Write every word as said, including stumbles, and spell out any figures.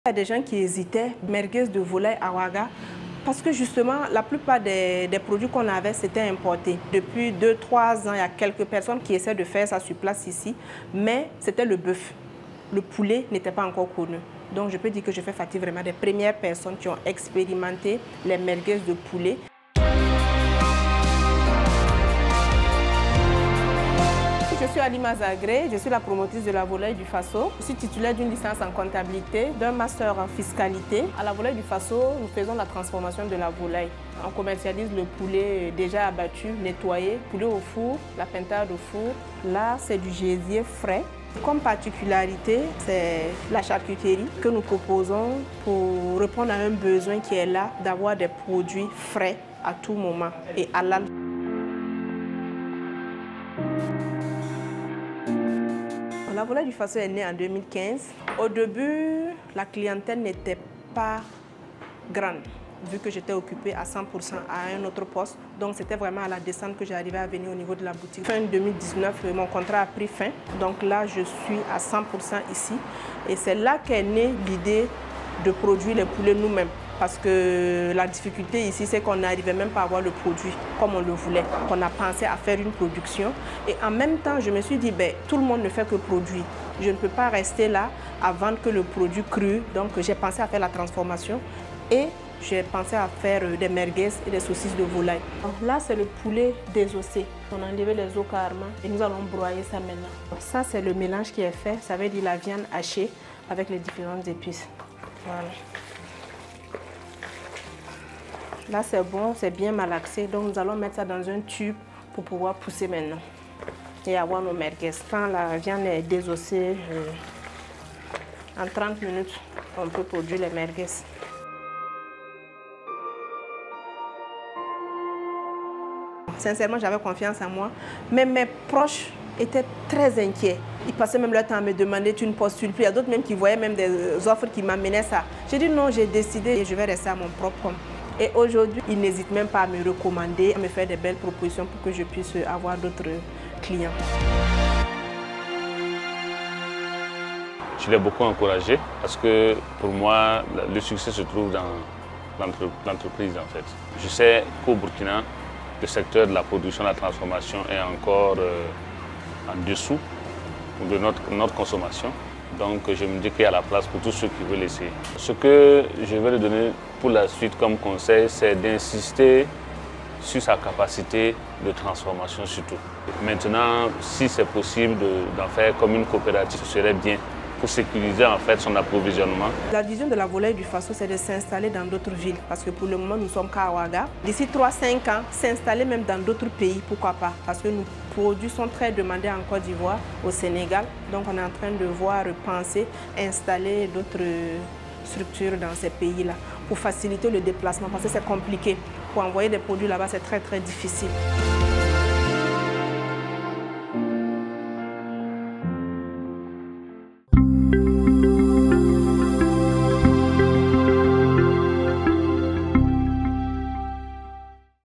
Il y a des gens qui hésitaient, merguez de volaille à Ouaga, parce que justement, la plupart des, des produits qu'on avait, c'était importé. Depuis deux trois ans, il y a quelques personnes qui essaient de faire ça sur place ici, mais c'était le bœuf. Le poulet n'était pas encore connu. Donc, je peux dire que je fais partie vraiment des premières personnes qui ont expérimenté les merguez de poulet. Je suis Alima Zagré, je suis la promotrice de la volaille du Faso. Je suis titulaire d'une licence en comptabilité, d'un master en fiscalité. À la volaille du Faso, nous faisons la transformation de la volaille. On commercialise le poulet déjà abattu, nettoyé, poulet au four, la pintade au four. Là, c'est du gésier frais. Comme particularité, c'est la charcuterie que nous proposons pour répondre à un besoin qui est là, d'avoir des produits frais à tout moment et halal. La volaille du Faso est née en deux mille quinze. Au début, la clientèle n'était pas grande, vu que j'étais occupée à cent pour cent à un autre poste. Donc, c'était vraiment à la descente que j'arrivais à venir au niveau de la boutique. Fin deux mille dix-neuf, mon contrat a pris fin. Donc là, je suis à cent pour cent ici. Et c'est là qu'est née l'idée de produire les poulets nous-mêmes. Parce que la difficulté ici, c'est qu'on n'arrivait même pas à avoir le produit comme on le voulait. On a pensé à faire une production. Et en même temps, je me suis dit, ben, tout le monde ne fait que produire. Je ne peux pas rester là à vendre que le produit cru. Donc, j'ai pensé à faire la transformation. Et j'ai pensé à faire des merguez et des saucisses de volaille. Donc là, c'est le poulet désossé. On a enlevé les os carrément et nous allons broyer ça maintenant. Ça, c'est le mélange qui est fait. Ça veut dire la viande hachée avec les différentes épices. Voilà. Là, c'est bon, c'est bien malaxé. Donc, nous allons mettre ça dans un tube pour pouvoir pousser maintenant et avoir nos merguez. Quand la viande est désossée, euh, en trente minutes, on peut produire les merguez. Sincèrement, j'avais confiance en moi, mais mes proches étaient très inquiets. Ils passaient même leur temps à me demander, tu ne postules plus. Il y a d'autres même qui voyaient même des offres qui m'amenaient ça. J'ai dit non, j'ai décidé et je vais rester à mon propre compte. Et aujourd'hui, ils n'hésitent même pas à me recommander, à me faire des belles propositions pour que je puisse avoir d'autres clients. Je l'ai beaucoup encouragé parce que pour moi, le succès se trouve dans l'entreprise en fait. Je sais qu'au Burkina, le secteur de la production et de la transformation est encore euh, en dessous de notre, notre consommation. Donc je me dis qu'il y a la place pour tous ceux qui veulent essayer. Ce que je vais lui donner pour la suite comme conseil, c'est d'insister sur sa capacité de transformation surtout. Maintenant, si c'est possible d'en faire comme une coopérative, ce serait bien pour sécuriser en fait son approvisionnement. La vision de la volaille du Faso, c'est de s'installer dans d'autres villes parce que pour le moment, nous sommes qu'à Ouaga. D'ici trois à cinq ans, s'installer même dans d'autres pays, pourquoi pas? Parce que nos produits sont très demandés en Côte d'Ivoire, au Sénégal. Donc on est en train de voir, penser, installer d'autres structures dans ces pays-là pour faciliter le déplacement parce que c'est compliqué. Pour envoyer des produits là-bas, c'est très très difficile.